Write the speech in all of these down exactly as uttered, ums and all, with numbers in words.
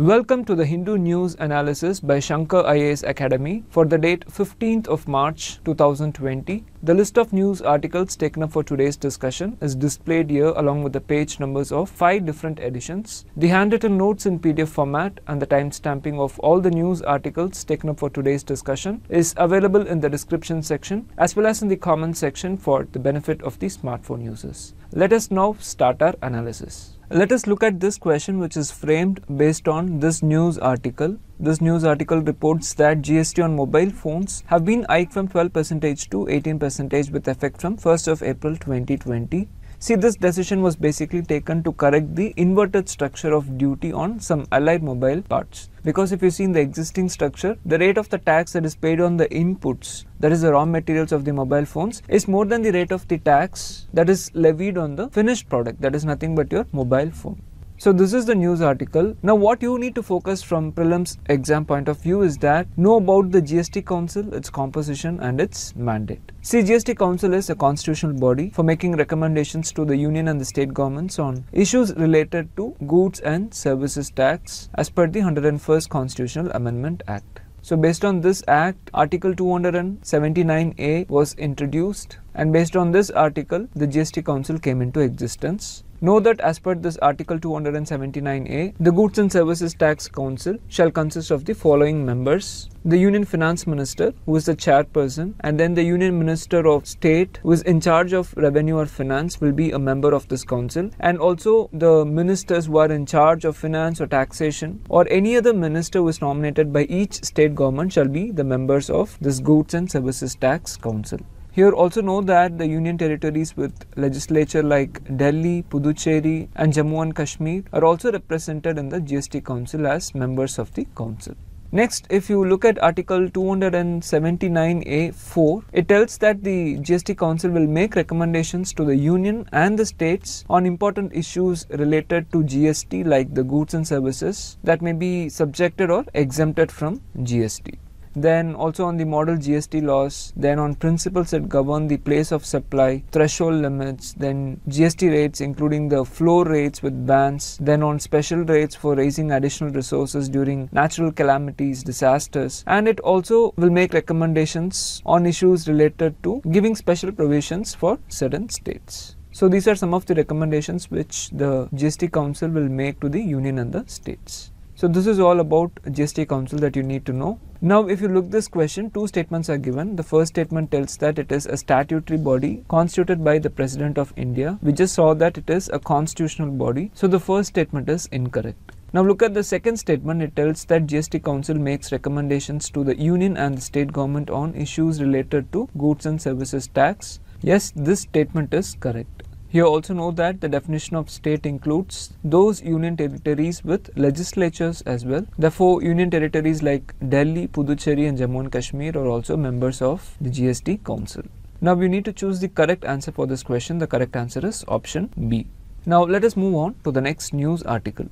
Welcome to the Hindu News Analysis by Shankar I A S Academy for the date fifteenth of March two thousand twenty. The list of news articles taken up for today's discussion is displayed here along with the page numbers of five different editions. The handwritten notes in P D F format and the timestamping of all the news articles taken up for today's discussion is available in the description section as well as in the comment section for the benefit of the smartphone users. Let us now start our analysis. Let us look at this question, which is framed based on this news article. This news article reports that G S T on mobile phones have been hiked from twelve percent to eighteen percent with effect from first of April twenty twenty. See, this decision was basically taken to correct the inverted structure of duty on some allied mobile parts. Because if you see in the existing structure, the rate of the tax that is paid on the inputs, that is the raw materials of the mobile phones, is more than the rate of the tax that is levied on the finished product, that is nothing but your mobile phone. So this is the news article. Now what you need to focus from prelims exam point of view is that know about the G S T Council, its composition and its mandate. See, G S T Council is a constitutional body for making recommendations to the union and the state governments on issues related to goods and services tax as per the one hundred first Constitutional Amendment Act. So based on this act, Article two hundred seventy-nine A was introduced, and based on this article, the G S T Council came into existence. Know that as per this Article two hundred seventy-nine A, the Goods and Services Tax Council shall consist of the following members: the Union Finance Minister, who is the chairperson, and then the Union Minister of State, who is in charge of Revenue or Finance, will be a member of this council, and also the ministers who are in charge of finance or taxation, or any other minister who is nominated by each state government shall be the members of this Goods and Services Tax Council. Here also know that the union territories with legislature like Delhi, Puducherry and Jammu and Kashmir are also represented in the G S T Council as members of the council. Next, if you look at Article two hundred seventy-nine A four, it tells that the G S T Council will make recommendations to the union and the states on important issues related to G S T, like the goods and services that may be subjected or exempted from G S T. Then also on the model G S T laws, then on principles that govern the place of supply, threshold limits, then G S T rates including the floor rates with bans, then on special rates for raising additional resources during natural calamities, disasters, and it also will make recommendations on issues related to giving special provisions for certain states. So these are some of the recommendations which the G S T Council will make to the union and the states. So this is all about G S T Council that you need to know. Now if you look this question, two statements are given. The first statement tells that it is a statutory body constituted by the President of India. We just saw that it is a constitutional body. So the first statement is incorrect. Now look at the second statement. It tells that G S T Council makes recommendations to the union and the state government on issues related to goods and services tax. Yes, this statement is correct. Here also know that the definition of state includes those union territories with legislatures as well. Therefore, union territories like Delhi, Puducherry and Jammu and Kashmir are also members of the G S T Council. Now we need to choose the correct answer for this question. The correct answer is option B. Now let us move on to the next news article.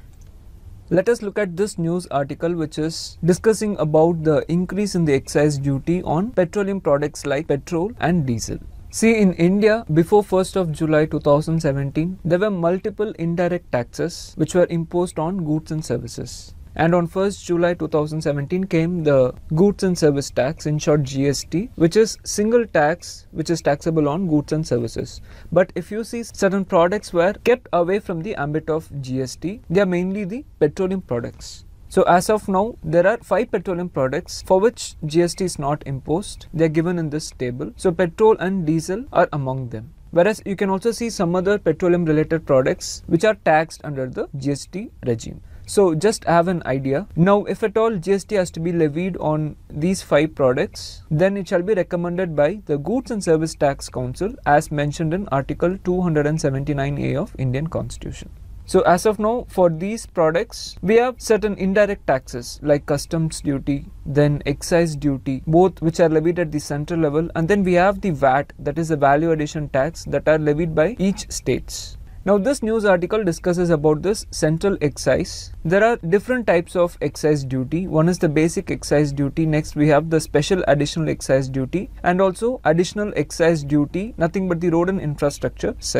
Let us look at this news article, which is discussing about the increase in the excise duty on petroleum products like petrol and diesel. See, in India, before first of July two thousand seventeen, there were multiple indirect taxes which were imposed on goods and services. And on first of July two thousand seventeen came the goods and service tax, in short G S T, which is single tax which is taxable on goods and services. But if you see, certain products were kept away from the ambit of G S T. They are mainly the petroleum products. So as of now, there are five petroleum products for which G S T is not imposed. They are given in this table. So petrol and diesel are among them. Whereas you can also see some other petroleum related products which are taxed under the G S T regime. So just have an idea. Now if at all G S T has to be levied on these five products, then it shall be recommended by the Goods and Service Tax Council as mentioned in Article two hundred seventy-nine A of Indian Constitution. So as of now, for these products, we have certain indirect taxes like customs duty, then excise duty, both which are levied at the central level, and then we have the V A T, that is the value addition tax, that are levied by each states. Now this news article discusses about this central excise. There are different types of excise duty. One is the basic excise duty. Next we have the special additional excise duty and also additional excise duty, nothing but the road and infrastructure cess.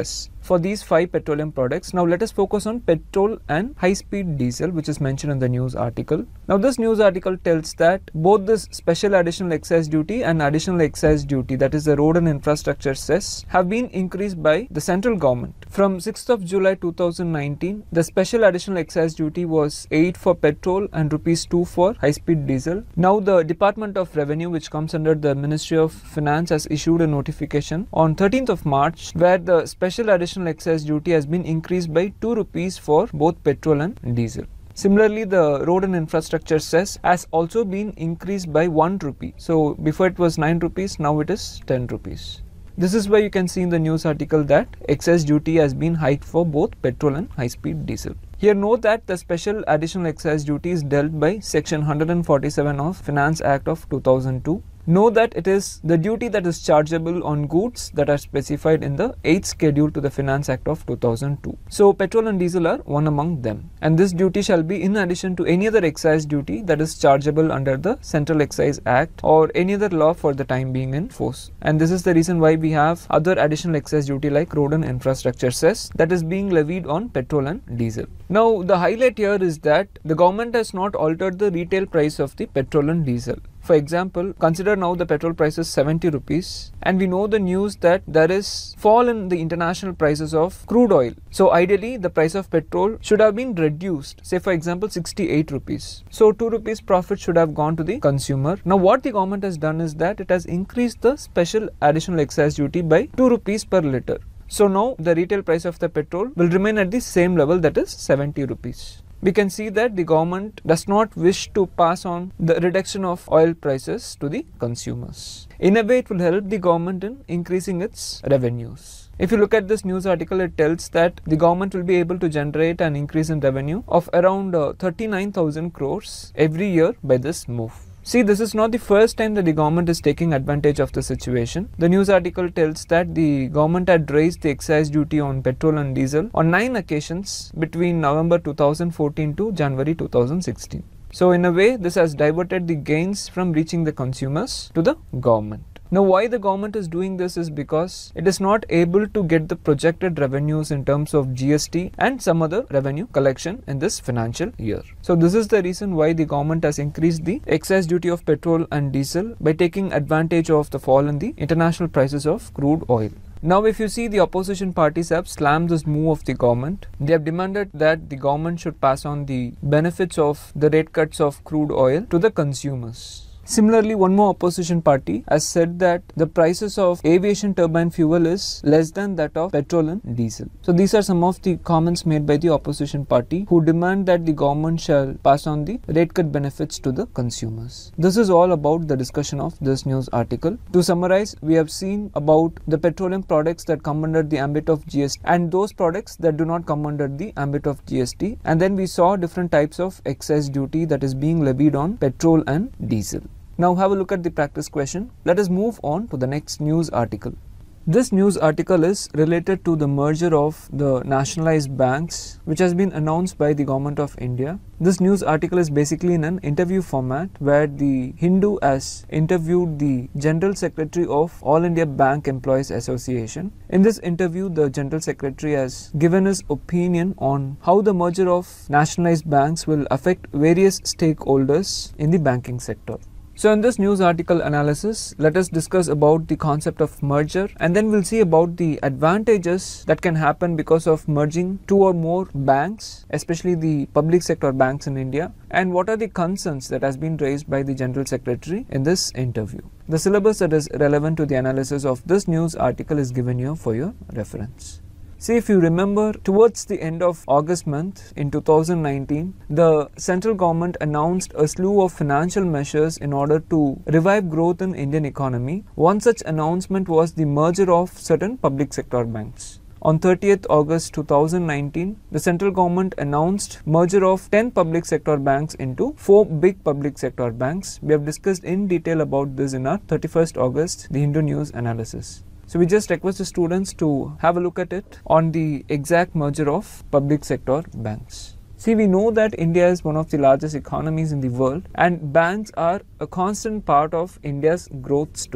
for these five petroleum products. Now let us focus on petrol and high-speed diesel, which is mentioned in the news article. Now this news article tells that both this special additional excise duty and additional excise duty, that is the road and infrastructure cess, have been increased by the central government. From sixth of July two thousand nineteen, the special additional excise duty was eight for petrol and rupees two for high-speed diesel. Now the Department of Revenue, which comes under the Ministry of Finance, has issued a notification on thirteenth of March where the special additional excise duty has been increased by two rupees for both petrol and diesel. Similarly, the road and infrastructure cess has also been increased by one rupee. So before it was nine rupees, now it is ten rupees. This is why you can see in the news article that excise duty has been hiked for both petrol and high-speed diesel. Here note that the special additional excise duty is dealt by section one hundred forty-seven of Finance Act of two thousand two. Know that it is the duty that is chargeable on goods that are specified in the eighth schedule to the Finance Act of two thousand two. So petrol and diesel are one among them, and this duty shall be in addition to any other excise duty that is chargeable under the Central Excise Act or any other law for the time being in force. And this is the reason why we have other additional excise duty like road and infrastructure cess that is being levied on petrol and diesel. Now the highlight here is that the government has not altered the retail price of the petrol and diesel. For example, consider now the petrol price is seventy rupees, and we know the news that there is fall in the international prices of crude oil. So ideally the price of petrol should have been reduced, say for example sixty-eight rupees. So two rupees profit should have gone to the consumer. Now what the government has done is that it has increased the special additional excise duty by two rupees per litre. So now the retail price of the petrol will remain at the same level, that is seventy rupees. We can see that the government does not wish to pass on the reduction of oil prices to the consumers. In a way, it will help the government in increasing its revenues. If you look at this news article, it tells that the government will be able to generate an increase in revenue of around uh, thirty-nine thousand crores every year by this move. See, this is not the first time that the government is taking advantage of the situation. The news article tells that the government had raised the excise duty on petrol and diesel on nine occasions between November two thousand fourteen to January two thousand sixteen. So in a way, this has diverted the gains from reaching the consumers to the government. Now why the government is doing this is because it is not able to get the projected revenues in terms of G S T and some other revenue collection in this financial year. So this is the reason why the government has increased the excise duty of petrol and diesel by taking advantage of the fall in the international prices of crude oil. Now if you see, the opposition parties have slammed this move of the government. They have demanded that the government should pass on the benefits of the rate cuts of crude oil to the consumers. Similarly, one more opposition party has said that the prices of aviation turbine fuel is less than that of petrol and diesel. So these are some of the comments made by the opposition party who demand that the government shall pass on the rate cut benefits to the consumers. This is all about the discussion of this news article. To summarize, we have seen about the petroleum products that come under the ambit of G S T and those products that do not come under the ambit of G S T, and then we saw different types of excise duty that is being levied on petrol and diesel. Now have a look at the practice question. Let us move on to the next news article. This news article is related to the merger of the nationalized banks, which has been announced by the government of India. This news article is basically in an interview format where the Hindu has interviewed the General Secretary of All India Bank Employees Association. In this interview, the General Secretary has given his opinion on how the merger of nationalized banks will affect various stakeholders in the banking sector. So in this news article analysis, let us discuss about the concept of merger, and then we'll see about the advantages that can happen because of merging two or more banks, especially the public sector banks in India, and what are the concerns that has been raised by the General Secretary in this interview. The syllabus that is relevant to the analysis of this news article is given here for your reference. See, if you remember, towards the end of August month in two thousand nineteen, the central government announced a slew of financial measures in order to revive growth in Indian economy. One such announcement was the merger of certain public sector banks. On thirtieth August two thousand nineteen, the central government announced merger of ten public sector banks into four big public sector banks. We have discussed in detail about this in our thirty-first August, the Hindu News analysis. So we just request the students to have a look at it on the exact merger of public sector banks. See, we know that India is one of the largest economies in the world, and banks are a constant part of India's growth story.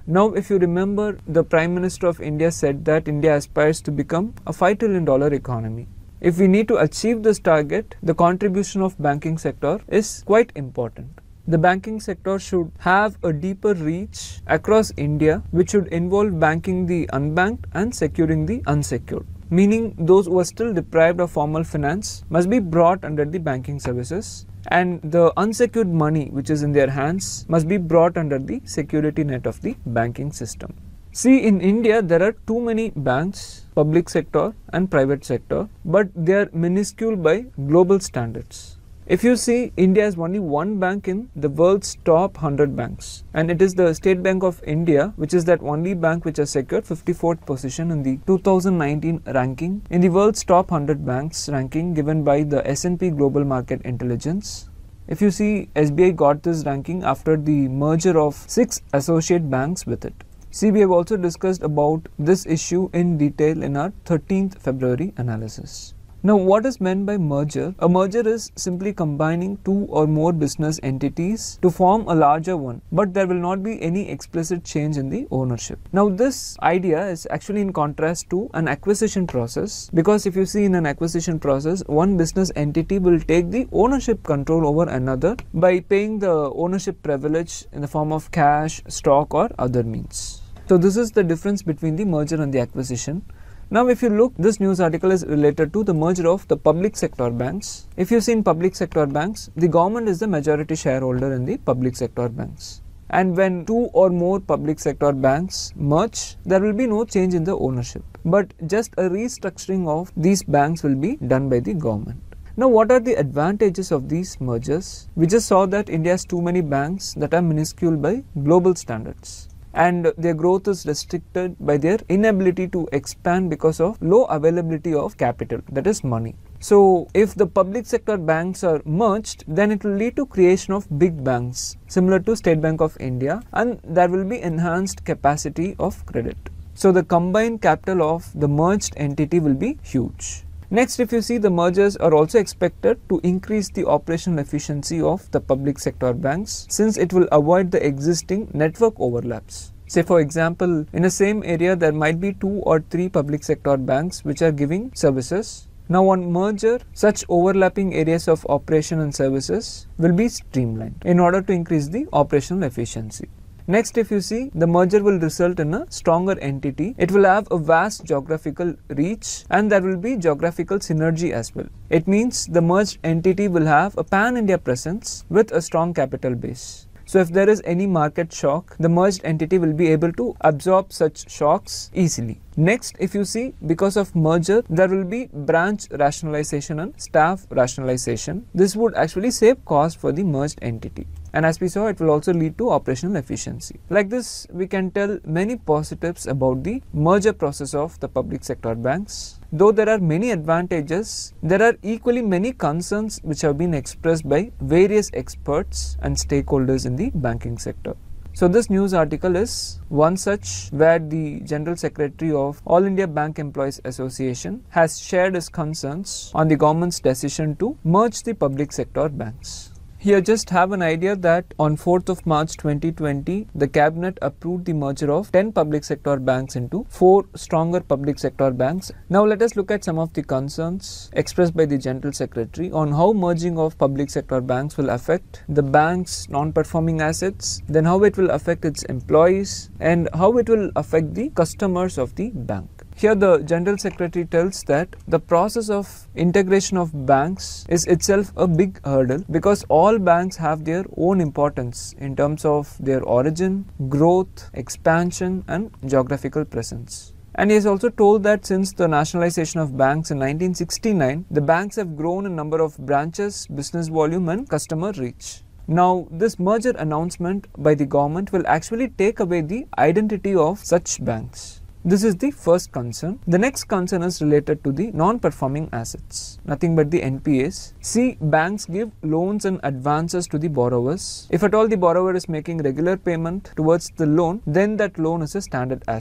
Now, if you remember, the Prime Minister of India said that India aspires to become a five trillion dollar economy. If we need to achieve this target, the contribution of banking sector is quite important. The banking sector should have a deeper reach across India, which should involve banking the unbanked and securing the unsecured. Meaning those who are still deprived of formal finance must be brought under the banking services, and the unsecured money which is in their hands must be brought under the security net of the banking system. See, in India there are too many banks, public sector and private sector, but they are minuscule by global standards. If you see, India has only one bank in the world's top one hundred banks, and it is the State Bank of India, which is that only bank which has secured fifty-fourth position in the two thousand nineteen ranking in the world's top one hundred banks ranking given by the S and P Global Market Intelligence. If you see, S B I got this ranking after the merger of six associate banks with it. See, we have also discussed about this issue in detail in our thirteenth February analysis. Now, what is meant by merger? A merger is simply combining two or more business entities to form a larger one, but there will not be any explicit change in the ownership. Now, this idea is actually in contrast to an acquisition process, because if you see in an acquisition process, one business entity will take the ownership control over another by paying the ownership privilege in the form of cash, stock or other means. So, this is the difference between the merger and the acquisition. Now, if you look, this news article is related to the merger of the public sector banks. If you see in public sector banks, the government is the majority shareholder in the public sector banks. And when two or more public sector banks merge, there will be no change in the ownership, but just a restructuring of these banks will be done by the government. Now, what are the advantages of these mergers? We just saw that India has too many banks that are minuscule by global standards, and their growth is restricted by their inability to expand because of low availability of capital, that is money. So, if the public sector banks are merged, then it will lead to creation of big banks similar to State Bank of India, and there will be enhanced capacity of credit. So, the combined capital of the merged entity will be huge. Next, if you see, the mergers are also expected to increase the operational efficiency of the public sector banks, since it will avoid the existing network overlaps. Say, for example, in the same area there might be two or three public sector banks which are giving services. Now, on merger, such overlapping areas of operation and services will be streamlined in order to increase the operational efficiency. Next, if you see, the merger will result in a stronger entity. It will have a vast geographical reach, and there will be geographical synergy as well. It means the merged entity will have a pan-India presence with a strong capital base. So, if there is any market shock, the merged entity will be able to absorb such shocks easily. Next, if you see, because of merger, there will be branch rationalization and staff rationalization. This would actually save cost for the merged entity. And as we saw, it will also lead to operational efficiency. Like this, we can tell many positives about the merger process of the public sector banks. Though there are many advantages, there are equally many concerns which have been expressed by various experts and stakeholders in the banking sector. So, this news article is one such where the General Secretary of All India Bank Employees Association has shared his concerns on the government's decision to merge the public sector banks. Here, just have an idea that on fourth of March twenty twenty, the Cabinet approved the merger of ten public sector banks into four stronger public sector banks. Now, let us look at some of the concerns expressed by the General Secretary on how merging of public sector banks will affect the bank's non-performing assets, then how it will affect its employees, and how it will affect the customers of the bank. Here, the General Secretary tells that the process of integration of banks is itself a big hurdle, because all banks have their own importance in terms of their origin, growth, expansion and geographical presence. And he has also told that since the nationalization of banks in nineteen sixty-nine, the banks have grown in number of branches, business volume and customer reach. Now, this merger announcement by the government will actually take away the identity of such banks. This is the first concern. The next concern is related to the non-performing assets, nothing but the N P As. See, banks give loans and advances to the borrowers. If at all the borrower is making regular payment towards the loan, then that loan is a standard asset.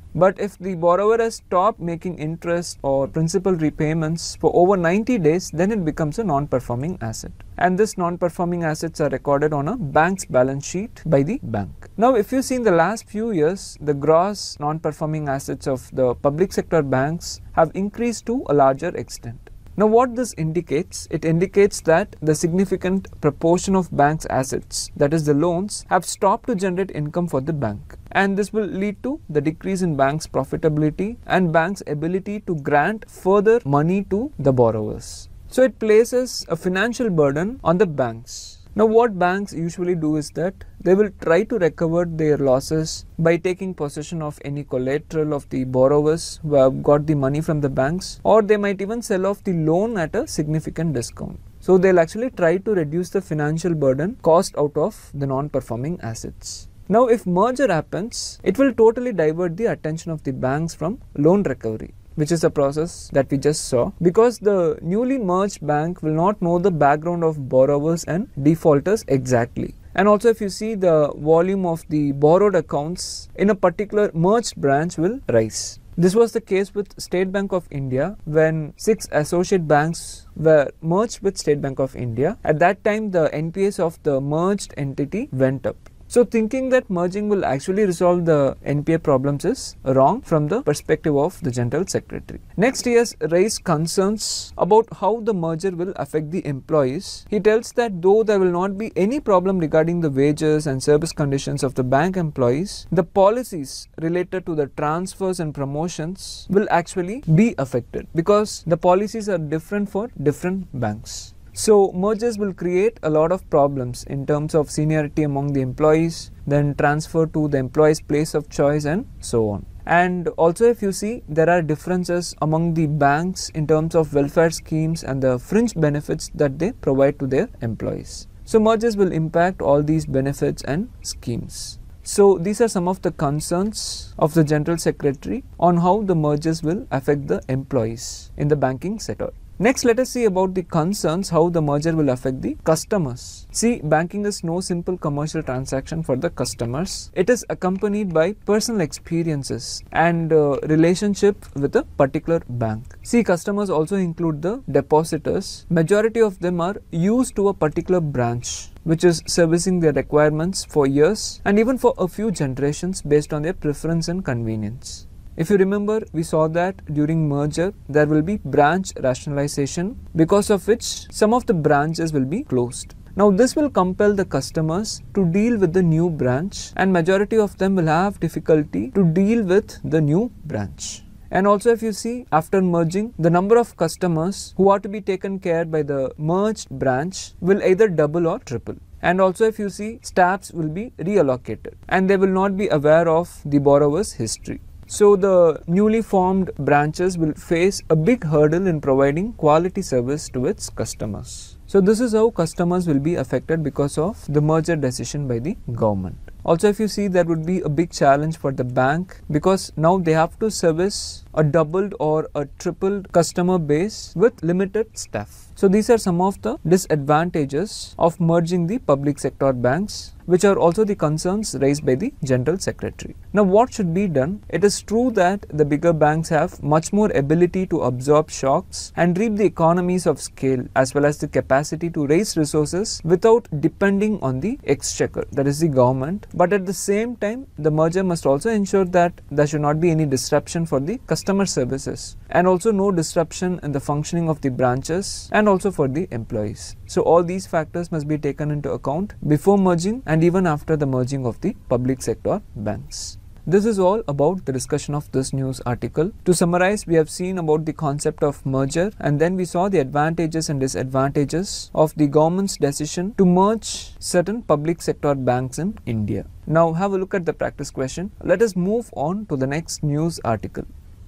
But if the borrower has stopped making interest or principal repayments for over ninety days, then it becomes a non-performing asset. And this non-performing assets are recorded on a bank's balance sheet by the bank. Now, if you see in the last few years, the gross non-performing assets of the public sector banks have increased to a larger extent. Now, what this indicates? It indicates that the significant proportion of banks' assets, that is the loans, have stopped to generate income for the bank. And this will lead to the decrease in banks' profitability and banks' ability to grant further money to the borrowers. So, it places a financial burden on the banks. Now, what banks usually do is that they will try to recover their losses by taking possession of any collateral of the borrowers who have got the money from the banks, or they might even sell off the loan at a significant discount. So, they'll actually try to reduce the financial burden caused out of the non-performing assets. Now, if merger happens, it will totally divert the attention of the banks from loan recovery, which is the process that we just saw, because the newly merged bank will not know the background of borrowers and defaulters exactly. And also, if you see, the volume of the borrowed accounts in a particular merged branch will rise. This was the case with State Bank of India when six associate banks were merged with State Bank of India. At that time, the N P As of the merged entity went up. So, thinking that merging will actually resolve the N P A problems is wrong from the perspective of the General Secretary. Next, he has raised concerns about how the merger will affect the employees. He tells that though there will not be any problem regarding the wages and service conditions of the bank employees, the policies related to the transfers and promotions will actually be affected because the policies are different for different banks. So, mergers will create a lot of problems in terms of seniority among the employees, then transfer to the employee's place of choice and so on. And also, if you see, there are differences among the banks in terms of welfare schemes and the fringe benefits that they provide to their employees. So, mergers will impact all these benefits and schemes. So, these are some of the concerns of the General Secretary on how the mergers will affect the employees in the banking sector. Next, let us see about the concerns how the merger will affect the customers. See, banking is no simple commercial transaction for the customers. It is accompanied by personal experiences and uh, relationship with a particular bank. See, customers also include the depositors. Majority of them are used to a particular branch, which is servicing their requirements for years and even for a few generations based on their preference and convenience. If you remember, we saw that during merger, there will be branch rationalization, because of which some of the branches will be closed. Now, this will compel the customers to deal with the new branch, and majority of them will have difficulty to deal with the new branch. And also, if you see, after merging, the number of customers who are to be taken care by the merged branch will either double or triple. And also, if you see, staffs will be reallocated and they will not be aware of the borrower's history. So, the newly formed branches will face a big hurdle in providing quality service to its customers. So, this is how customers will be affected because of the merger decision by the government. Also, if you see, there would be a big challenge for the bank because now they have to service a doubled or a tripled customer base with limited staff. So, these are some of the disadvantages of merging the public sector banks, which are also the concerns raised by the General Secretary. Now, what should be done? It is true that the bigger banks have much more ability to absorb shocks and reap the economies of scale as well as the capacity to raise resources without depending on the exchequer, that is the government. But at the same time, the merger must also ensure that there should not be any disruption for the customer services and also no disruption in the functioning of the branches and also for the employees. So, all these factors must be taken into account before merging and even after the merging of the public sector banks. This is all about the discussion of this news article. To summarize, we have seen about the concept of merger, and then we saw the advantages and disadvantages of the government's decision to merge certain public sector banks in India. Now, have a look at the practice question. Let us move on to the next news article.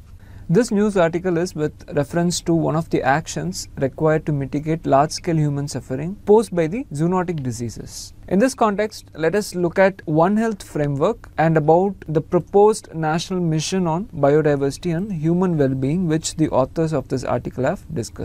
This news article is with reference to one of the actions required to mitigate large-scale human suffering posed by the zoonotic diseases. In this context, let us look at One Health framework and about the proposed national mission on biodiversity and human well-being, which the authors of this article have discussed.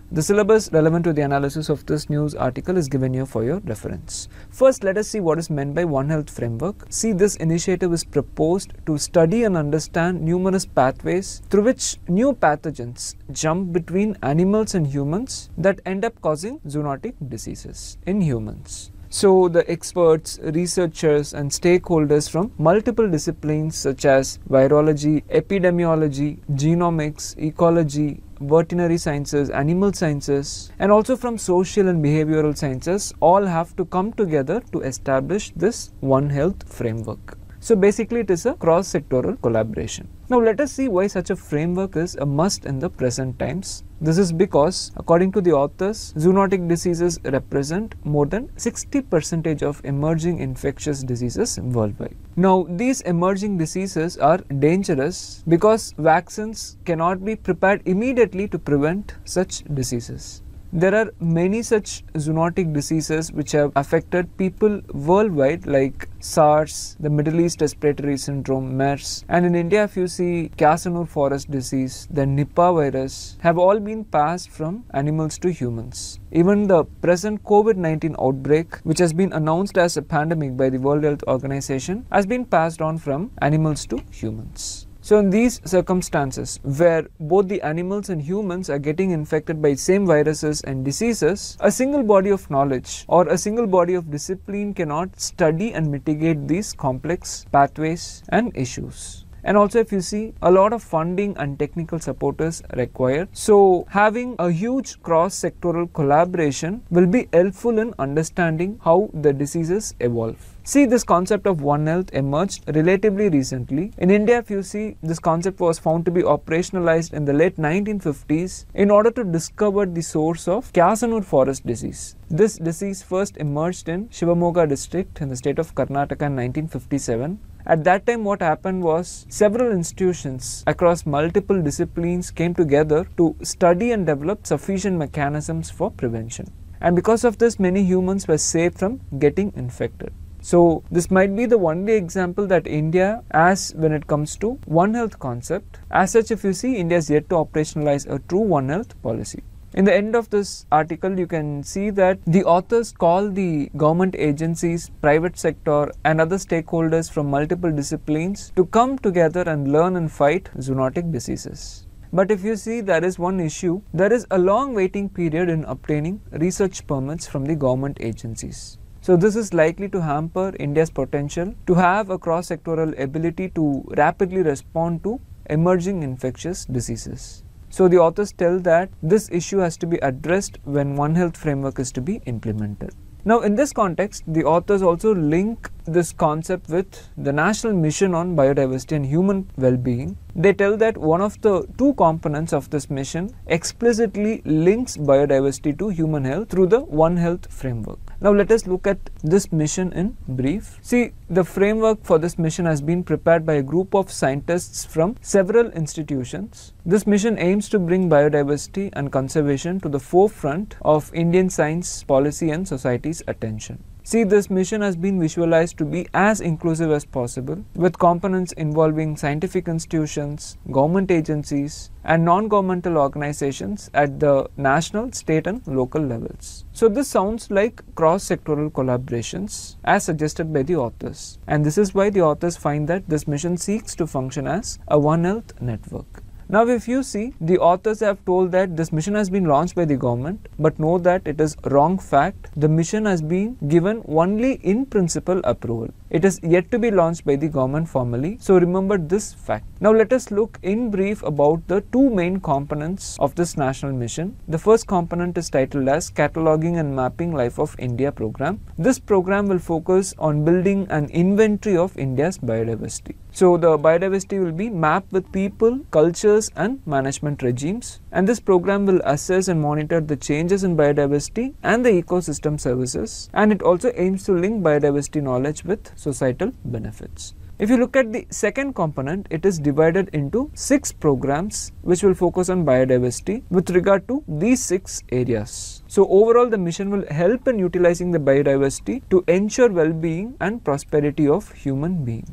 The syllabus relevant to the analysis of this news article is given here for your reference. First, let us see what is meant by One Health Framework. See, this initiative is proposed to study and understand numerous pathways through which new pathogens jump between animals and humans that end up causing zoonotic diseases in humans. So the experts, researchers and stakeholders from multiple disciplines such as virology, epidemiology, genomics, ecology, veterinary sciences, animal sciences, and also from social and behavioral sciences all have to come together to establish this One Health Framework. So basically it is a cross-sectoral collaboration. Now let us see why such a framework is a must in the present times. This is because, according to the authors, zoonotic diseases represent more than sixty percent of emerging infectious diseases worldwide. Now, these emerging diseases are dangerous because vaccines cannot be prepared immediately to prevent such diseases. There are many such zoonotic diseases which have affected people worldwide, like SARS, the Middle East Respiratory Syndrome, MERS, and in India if you see Casanur forest disease, the Nipah virus, have all been passed from animals to humans. Even the present COVID nineteen outbreak, which has been announced as a pandemic by the World Health Organization, has been passed on from animals to humans. So in these circumstances, where both the animals and humans are getting infected by same viruses and diseases, a single body of knowledge or a single body of discipline cannot study and mitigate these complex pathways and issues. And also if you see, a lot of funding and technical support is required. So having a huge cross-sectoral collaboration will be helpful in understanding how the diseases evolve. See, this concept of One Health emerged relatively recently. In India, if you see, this concept was found to be operationalized in the late nineteen fifties in order to discover the source of Casanur forest disease. This disease first emerged in Shivamogga district in the state of Karnataka in nineteen fifty-seven. At that time, what happened was several institutions across multiple disciplines came together to study and develop sufficient mechanisms for prevention. And because of this, many humans were saved from getting infected. So this might be the only example that India has when it comes to One Health concept. As such, if you see, India is yet to operationalize a true One Health policy. In the end of this article, you can see that the authors call the government agencies, private sector and other stakeholders from multiple disciplines to come together and learn and fight zoonotic diseases. But if you see, there is one issue. There is a long waiting period in obtaining research permits from the government agencies. So this is likely to hamper India's potential to have a cross-sectoral ability to rapidly respond to emerging infectious diseases. So the authors tell that this issue has to be addressed when One Health Framework is to be implemented. Now in this context, the authors also link this concept with the National Mission on Biodiversity and Human Well-being. They tell that one of the two components of this mission explicitly links biodiversity to human health through the One Health Framework. Now let us look at this mission in brief. See, the framework for this mission has been prepared by a group of scientists from several institutions. This mission aims to bring biodiversity and conservation to the forefront of Indian science, policy and society's attention. See, this mission has been visualized to be as inclusive as possible, with components involving scientific institutions, government agencies, and non-governmental organizations at the national, state, and local levels. So this sounds like cross-sectoral collaborations as suggested by the authors. And this is why the authors find that this mission seeks to function as a One Health network. Now if you see, the authors have told that this mission has been launched by the government, but know that it is wrong fact. The mission has been given only in principle approval. It is yet to be launched by the government formally. So remember this fact. Now let us look in brief about the two main components of this national mission. The first component is titled as Cataloging and Mapping Life of India program. This program will focus on building an inventory of India's biodiversity. So the biodiversity will be mapped with people, cultures and management regimes, and this program will assess and monitor the changes in biodiversity and the ecosystem services, and it also aims to link biodiversity knowledge with societal benefits. If you look at the second component, it is divided into six programs which will focus on biodiversity with regard to these six areas. So overall, the mission will help in utilizing the biodiversity to ensure well-being and prosperity of human beings.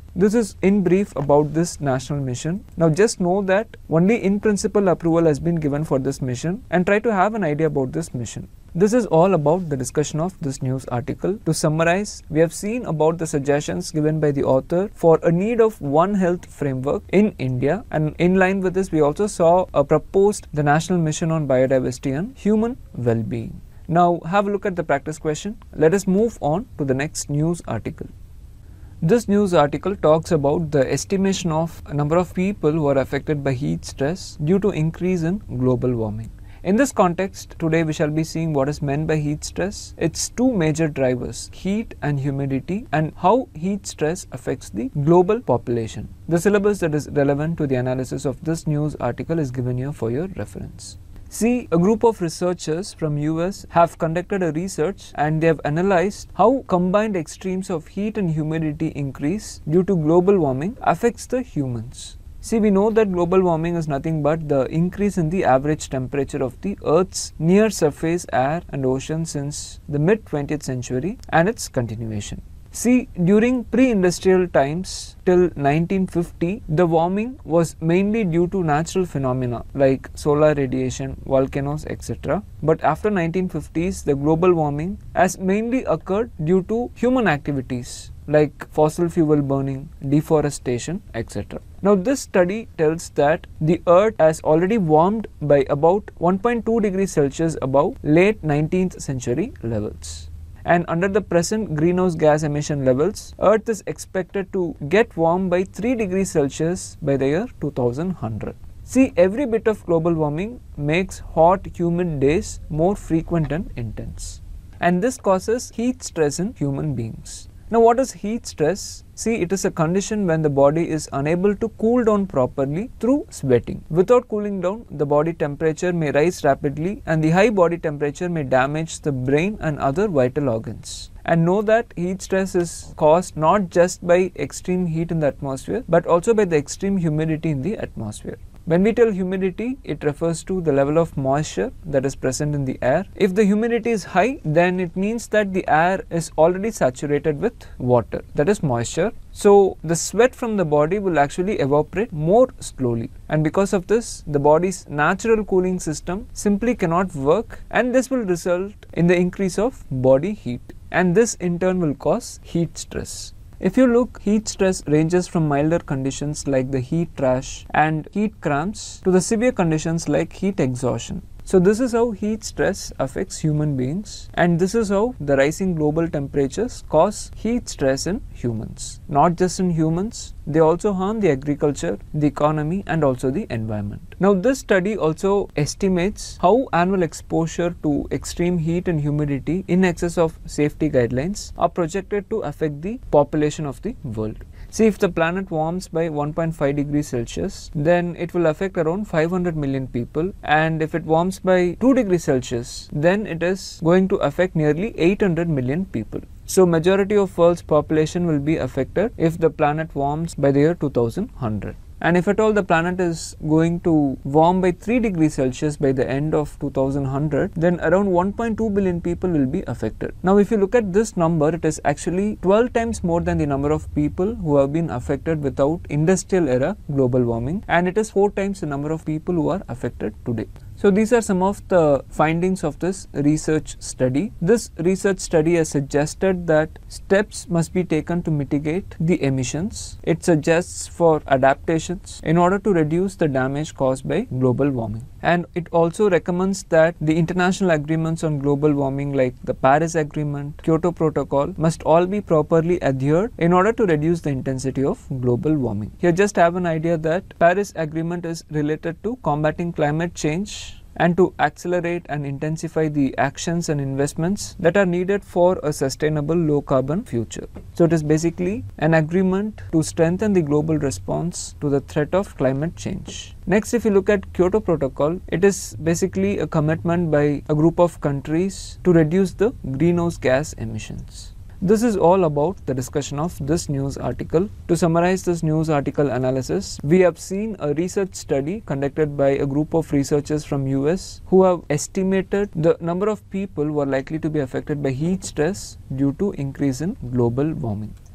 This is in brief about this national mission. Now just know that only in principle approval has been given for this mission, and try to have an idea about this mission. This is all about the discussion of this news article. To summarize, we have seen about the suggestions given by the author for a need of One Health framework in India, and in line with this we also saw a proposed the national mission on biodiversity and human well-being. Now have a look at the practice question. Let us move on to the next news article. This news article talks about the estimation of a number of people who are affected by heat stress due to increase in global warming. In this context, today we shall be seeing what is meant by heat stress, its two major drivers, heat and humidity, and how heat stress affects the global population. The syllabus that is relevant to the analysis of this news article is given here for your reference. See, a group of researchers from U S have conducted a research and they have analyzed how combined extremes of heat and humidity increase due to global warming affects the humans. See, we know that global warming is nothing but the increase in the average temperature of the Earth's near surface air and ocean since the mid twentieth century and its continuation. See, during pre-industrial times till nineteen fifty, the warming was mainly due to natural phenomena like solar radiation, volcanoes, et cetera. But after nineteen fifties, the global warming has mainly occurred due to human activities like fossil fuel burning, deforestation, et cetera. Now this study tells that the Earth has already warmed by about one point two degrees Celsius above late nineteenth century levels. And under the present greenhouse gas emission levels, Earth is expected to get warm by three degrees Celsius by the year two thousand one hundred. See, every bit of global warming makes hot, humid days more frequent and intense. And this causes heat stress in human beings. Now what is heat stress? See, it is a condition when the body is unable to cool down properly through sweating. Without cooling down, the body temperature may rise rapidly and the high body temperature may damage the brain and other vital organs. And know that heat stress is caused not just by extreme heat in the atmosphere but also by the extreme humidity in the atmosphere. When we tell humidity, it refers to the level of moisture that is present in the air. If the humidity is high, then it means that the air is already saturated with water, that is moisture. So the sweat from the body will actually evaporate more slowly, and because of this, the body's natural cooling system simply cannot work, and this will result in the increase of body heat, and this in turn will cause heat stress. If you look, heat stress ranges from milder conditions like the heat rash and heat cramps to the severe conditions like heat exhaustion. So this is how heat stress affects human beings, and this is how the rising global temperatures cause heat stress in humans. Not just in humans, they also harm the agriculture, the economy and also the environment. Now this study also estimates how annual exposure to extreme heat and humidity in excess of safety guidelines are projected to affect the population of the world. See, if the planet warms by one point five degrees Celsius, then it will affect around five hundred million people, and if it warms by two degrees Celsius, then it is going to affect nearly eight hundred million people. So majority of world's population will be affected if the planet warms by the year two thousand one hundred. And if at all the planet is going to warm by three degrees Celsius by the end of two thousand one hundred, then around one point two billion people will be affected. Now if you look at this number, it is actually twelve times more than the number of people who have been affected without industrial era global warming, and it is four times the number of people who are affected today. So these are some of the findings of this research study. This research study has suggested that steps must be taken to mitigate the emissions. It suggests for adaptations in order to reduce the damage caused by global warming. And it also recommends that the international agreements on global warming like the Paris Agreement, Kyoto Protocol must all be properly adhered in order to reduce the intensity of global warming. Here just have an idea that Paris Agreement is related to combating climate change and to accelerate and intensify the actions and investments that are needed for a sustainable low carbon future. So it is basically an agreement to strengthen the global response to the threat of climate change. Next, if you look at Kyoto Protocol, it is basically a commitment by a group of countries to reduce the greenhouse gas emissions. This is all about the discussion of this news article. To summarize this news article analysis, we have seen a research study conducted by a group of researchers from U S who have estimated the number of people who are likely to be affected by heat stress due to increase in global warming.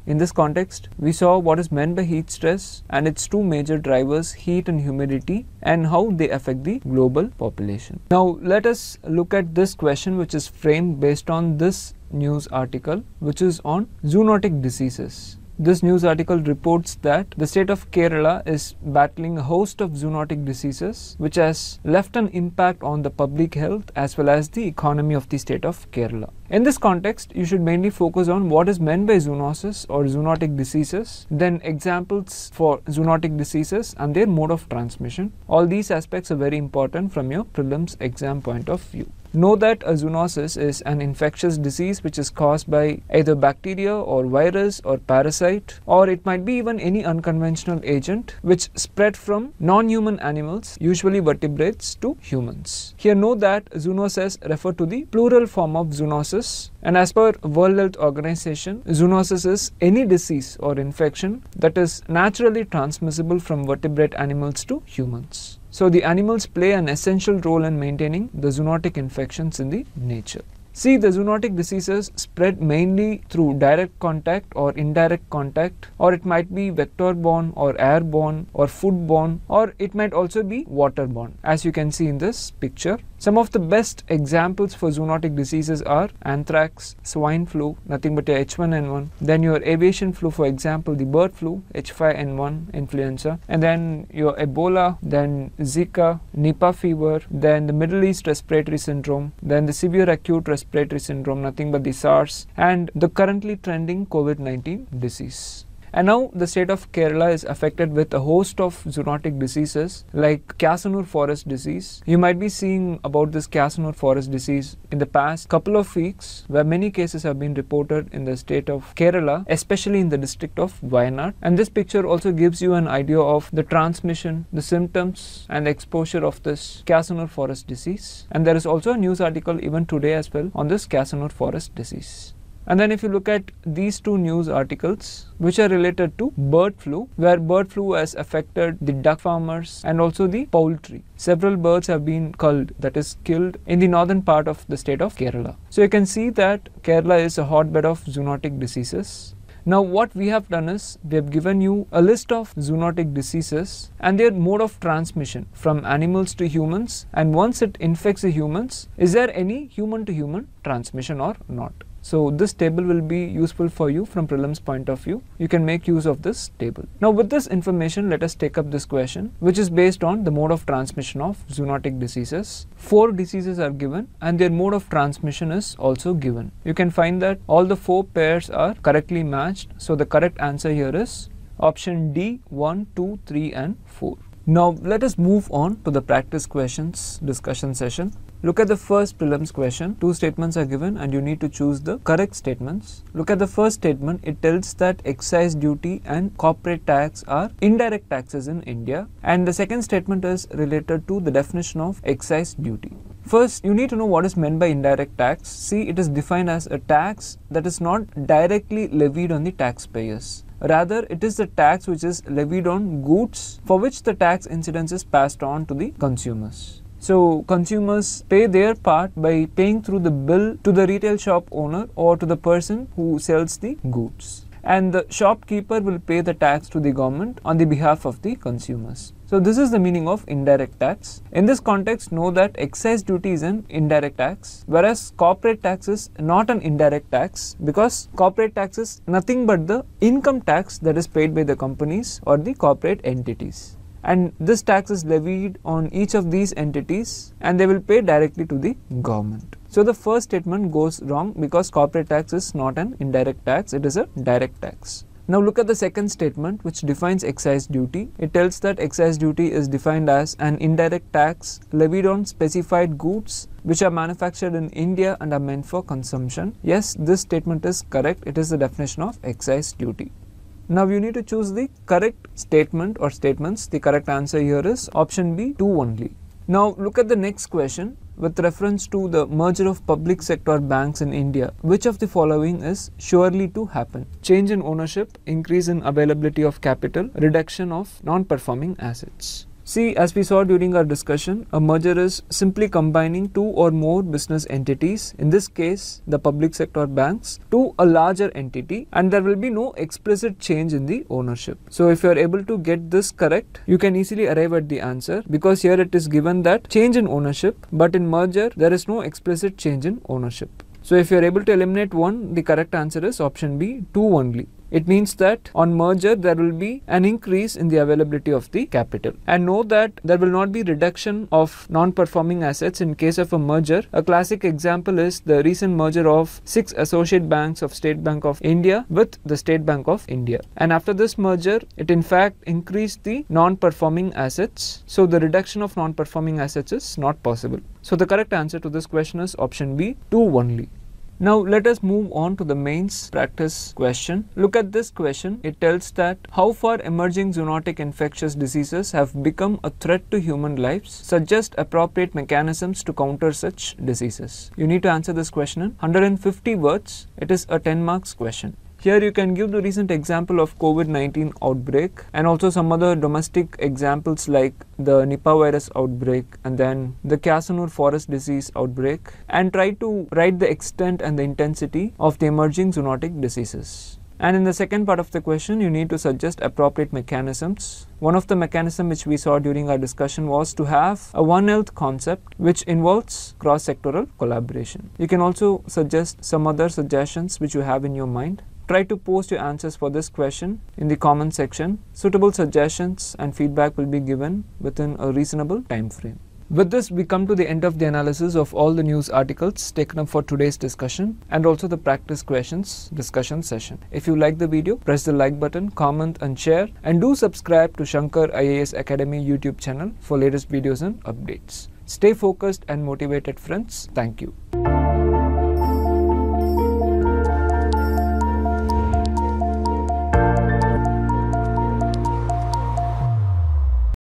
In this context, we saw what is meant by heat stress and its two major drivers, heat and humidity, and how they affect the global population. Now let us look at this question, which is framed based on this news article, which is on zoonotic diseases. This news article reports that the state of Kerala is battling a host of zoonotic diseases which has left an impact on the public health as well as the economy of the state of Kerala. In this context, you should mainly focus on what is meant by zoonosis or zoonotic diseases, then examples for zoonotic diseases and their mode of transmission. All these aspects are very important from your prelims exam point of view. Know that a zoonosis is an infectious disease which is caused by either bacteria or virus or parasite, or it might be even any unconventional agent which spread from non-human animals, usually vertebrates, to humans. Here know that zoonosis refer to the plural form of zoonosis, and as per World Health Organization, zoonosis is any disease or infection that is naturally transmissible from vertebrate animals to humans. So the animals play an essential role in maintaining the zoonotic infections in the nature. See, the zoonotic diseases spread mainly through direct contact or indirect contact, or it might be vector-borne or airborne or food-borne, or it might also be water-borne, as you can see in this picture. Some of the best examples for zoonotic diseases are anthrax, swine flu, nothing but a H one N one, then your aviation flu, for example, the bird flu, H five N one, influenza, and then your Ebola, then Zika, Nipah fever, then the Middle East respiratory syndrome, then the severe acute respiratory syndrome, nothing but the SARS, and the currently trending COVID nineteen disease. And now the state of Kerala is affected with a host of zoonotic diseases like Casanur forest disease. You might be seeing about this Casanur forest disease in the past couple of weeks, where many cases have been reported in the state of Kerala, especially in the district of Wayanad. And this picture also gives you an idea of the transmission, the symptoms and the exposure of this Casanur forest disease. And there is also a news article even today as well on this Casanur forest disease. And then if you look at these two news articles which are related to bird flu, where bird flu has affected the duck farmers and also the poultry. Several birds have been culled, that is killed, in the northern part of the state of Kerala. So you can see that Kerala is a hotbed of zoonotic diseases. Now what we have done is, we have given you a list of zoonotic diseases and their mode of transmission from animals to humans, and once it infects the humans, is there any human to human transmission or not? So this table will be useful for you from prelims point of view. You can make use of this table. Now with this information, let us take up this question, which is based on the mode of transmission of zoonotic diseases. Four diseases are given and their mode of transmission is also given. You can find that all the four pairs are correctly matched. So the correct answer here is option D, one, two, three and four. Now let us move on to the practice questions discussion session. Look at the first prelims question. Two statements are given and you need to choose the correct statements. Look at the first statement. It tells that excise duty and corporate tax are indirect taxes in India. And the second statement is related to the definition of excise duty. First, you need to know what is meant by indirect tax. See, it is defined as a tax that is not directly levied on the taxpayers. Rather, it is the tax which is levied on goods for which the tax incidence is passed on to the consumers. So, consumers pay their part by paying through the bill to the retail shop owner or to the person who sells the goods. And the shopkeeper will pay the tax to the government on the behalf of the consumers. So, this is the meaning of indirect tax. In this context, know that excise duty is an indirect tax, whereas corporate tax is not an indirect tax, because corporate tax is nothing but the income tax that is paid by the companies or the corporate entities. And this tax is levied on each of these entities and they will pay directly to the government. So the first statement goes wrong because corporate tax is not an indirect tax, it is a direct tax. Now look at the second statement which defines excise duty. It tells that excise duty is defined as an indirect tax levied on specified goods which are manufactured in India and are meant for consumption. Yes, this statement is correct. It is the definition of excise duty. Now you need to choose the correct statement or statements. The correct answer here is option B, two only. Now look at the next question. With reference to the merger of public sector banks in India, which of the following is surely to happen? Change in ownership, increase in availability of capital, reduction of non-performing assets. See, as we saw during our discussion, a merger is simply combining two or more business entities, in this case the public sector banks, to a larger entity, and there will be no explicit change in the ownership. So if you are able to get this correct, you can easily arrive at the answer, because here it is given that change in ownership, but in merger there is no explicit change in ownership. So if you are able to eliminate one, the correct answer is option B, two only. It means that on merger there will be an increase in the availability of the capital. And know that there will not be reduction of non-performing assets in case of a merger. A classic example is the recent merger of six associate banks of State Bank of India with the State Bank of India. And after this merger, it in fact increased the non-performing assets. So the reduction of non-performing assets is not possible. So the correct answer to this question is option B, two only. Now let us move on to the mains practice question. Look at this question. It tells that how far emerging zoonotic infectious diseases have become a threat to human lives. Suggest appropriate mechanisms to counter such diseases. You need to answer this question in one hundred fifty words. It is a ten marks question. Here you can give the recent example of COVID nineteen outbreak and also some other domestic examples like the Nipah virus outbreak and then the Casanur forest disease outbreak, and try to write the extent and the intensity of the emerging zoonotic diseases. And in the second part of the question, you need to suggest appropriate mechanisms. One of the mechanisms which we saw during our discussion was to have a One Health concept which involves cross-sectoral collaboration. You can also suggest some other suggestions which you have in your mind. Try to post your answers for this question in the comment section. Suitable suggestions and feedback will be given within a reasonable time frame. With this, we come to the end of the analysis of all the news articles taken up for today's discussion and also the practice questions discussion session. If you like the video, press the like button, comment and share, and do subscribe to Shankar I A S Academy YouTube channel for latest videos and updates. Stay focused and motivated, friends. Thank you.